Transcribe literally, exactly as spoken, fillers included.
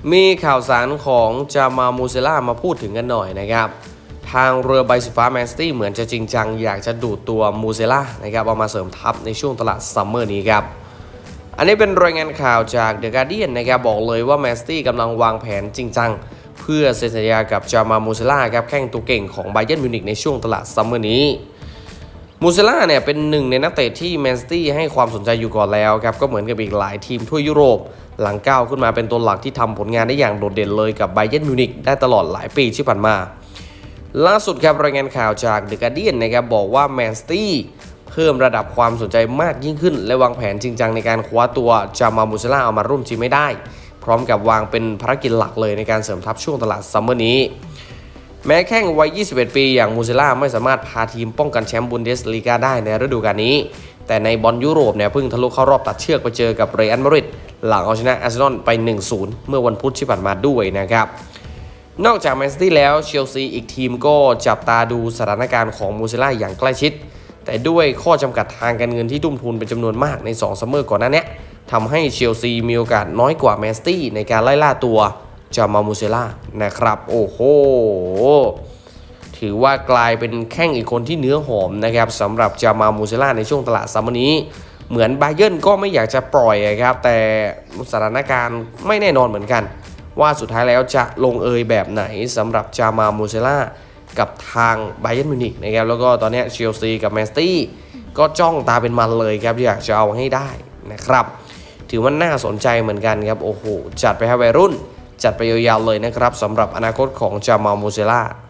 มีข่าวสารของจามามูเซล่ามาพูดถึงกันหน่อยนะครับทางเรือใบสีฟ้าแมนซิตี้เหมือนจะจริงจังอยากจะดูดตัวมูเซล่านะครับเอามาเสริมทัพในช่วงตลาดซัมเมอร์นี้ครับอันนี้เป็นรายงานข่าวจากเดอะการ์เดียนนะครับบอกเลยว่าแมนซิตี้กำลังวางแผนจริงจังเพื่อเซ็นสัญญากับจามามูเซล่าครับแข้งตัวเก่งของไบเยิร์นมิวนิกในช่วงตลาดซัมเมอร์นี้มูเซล่าเนี่ยเป็นหนึ่งในนักเตะที่แมนซิตี้ให้ความสนใจอยู่ก่อนแล้วครับก็เหมือนกับอีกหลายทีมทั่วยุโรปหลังก้าวขึ้นมาเป็นตัวหลักที่ทำผลงานได้อย่างโดดเด่นเลยกับไบเยิร์นมิวนิกได้ตลอดหลายปีที่ผ่านมาล่าสุดครับรายงานข่าวจากเดอะการ์เดียนนะครับบอกว่าแมนซิตี้เพิ่มระดับความสนใจมากยิ่งขึ้นและวางแผนจริงจังในการคว้าตัวจามามูเซล่าเอามาร่วมทีมไม่ได้พร้อมกับวางเป็นภารกิจหลักเลยในการเสริมทัพช่วงตลาดซัมเมอร์นี้แม้แข้งวัยยี่สิบเอ็ดปีอย่างมูเซล่าไม่สามารถพาทีมป้องกันแชมป์บุนเดสลีกาได้ในฤดูกาลนี้แต่ในบอลยุโรปเนี่ยเพิ่งทะลุเข้ารอบตัดเชือกไปเจอกับเรอัลมาดริดหลังเอาชนะอาร์เซนอลไป หนึ่งศูนย์ เมื่อวันพุธที่ผ่านมาด้วยนะครับนอกจากแมนซิตี้แล้วเชลซีอีกทีมก็จับตาดูสถานการณ์ของมูเซล่าอย่างใกล้ชิดแต่ด้วยข้อจำกัดทางการเงินที่ทุ่มทุนเป็นจำนวนมากในสองซัมเมอร์ก่อนหน้านี้ทำให้เชลซีมีโอกาสน้อยกว่าแมนซิตี้ในการไล่ล่าตัวจามามูเซล่านะครับโอ้โหถือว่ากลายเป็นแข้งอีกคนที่เนื้อหอมนะครับสำหรับจามามูเซล่าในช่วงตลาดซัมเมอร์นี้เหมือนไบเยิร์นก็ไม่อยากจะปล่อยครับแต่สถานการณ์ไม่แน่นอนเหมือนกันว่าสุดท้ายแล้วจะลงเอยแบบไหนสำหรับจามามูเซล่ากับทางไบเยิร์นมิวนิกนะครับแล้วก็ตอนนี้เชลซีกับแมนซิตี้ก็จ้องตาเป็นมันเลยครับอยากจะเอาให้ได้นะครับถือว่าน่าสนใจเหมือนกันครับโอ้โหจัดไปให้วัยรุ่นจัดไปยาวๆเลยนะครับสำหรับอนาคตของจามามูเซล่า